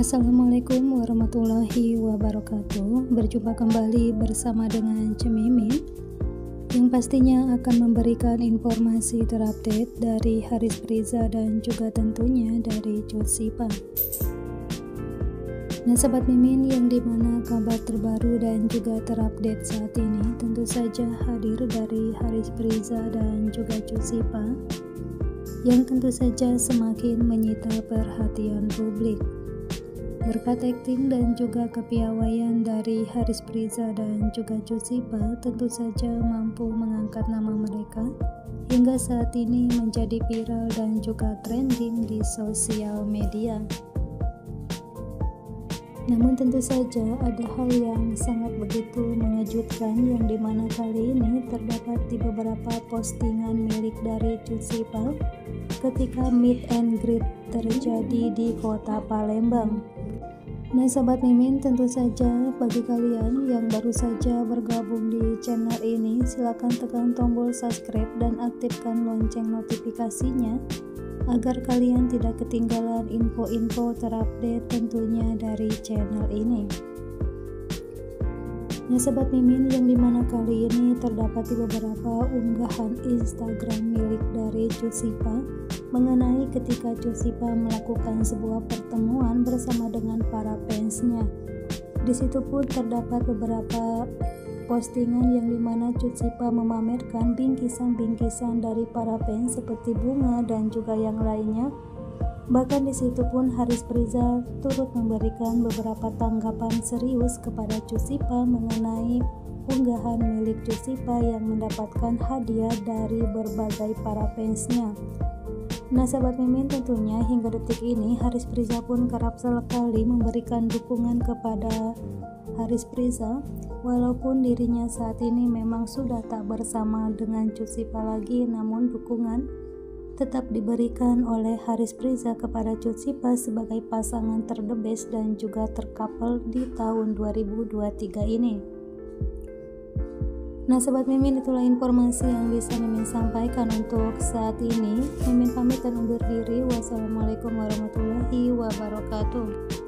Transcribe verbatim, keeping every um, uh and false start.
Assalamualaikum warahmatullahi wabarakatuh. Berjumpa kembali bersama dengan Cemimin yang pastinya akan memberikan informasi terupdate dari Haris Priza dan juga tentunya dari Cut Sipa. Nah sahabat Mimin, yang dimana kabar terbaru dan juga terupdate saat ini tentu saja hadir dari Haris Priza dan juga Cut Sipa yang tentu saja semakin menyita perhatian publik. Berkat akting dan juga kepiawaian dari Haris Priza dan juga Cut Sipa tentu saja mampu mengangkat nama mereka hingga saat ini menjadi viral dan juga trending di sosial media. Namun tentu saja ada hal yang sangat begitu mengejutkan yang dimana kali ini terdapat di beberapa postingan milik dari Cut Sipa ketika meet and greet terjadi di kota Palembang. Nah sahabat Mimin, tentu saja bagi kalian yang baru saja bergabung di channel ini, silahkan tekan tombol subscribe dan aktifkan lonceng notifikasinya agar kalian tidak ketinggalan info-info terupdate tentunya dari channel ini. Nah sahabat Mimin, yang dimana kali ini terdapat di beberapa unggahan Instagram milik dari Cut Sipa mengenai ketika Cut Sipa melakukan sebuah pertemuan bersama dengan para fansnya. Di situ pun terdapat beberapa postingan yang dimana Cut Sipa memamerkan bingkisan-bingkisan dari para fans seperti bunga dan juga yang lainnya. Bahkan di situ pun Haris Priza turut memberikan beberapa tanggapan serius kepada Cut Sipa mengenai unggahan milik Cut Sipa yang mendapatkan hadiah dari berbagai para fansnya. Nah sahabat Mimin, tentunya hingga detik ini Haris Priza pun kerap sekali memberikan dukungan kepada Haris Priza, walaupun dirinya saat ini memang sudah tak bersama dengan Cut Sipa lagi, namun dukungan tetap diberikan oleh Haris Priza kepada Cut Sipa sebagai pasangan terdebes dan juga terkapel di tahun dua ribu dua puluh tiga ini. Nah sahabat Mimin, itulah informasi yang bisa Mimin sampaikan untuk saat ini. Mimin pamit dan undur diri. Wassalamualaikum warahmatullahi wabarakatuh.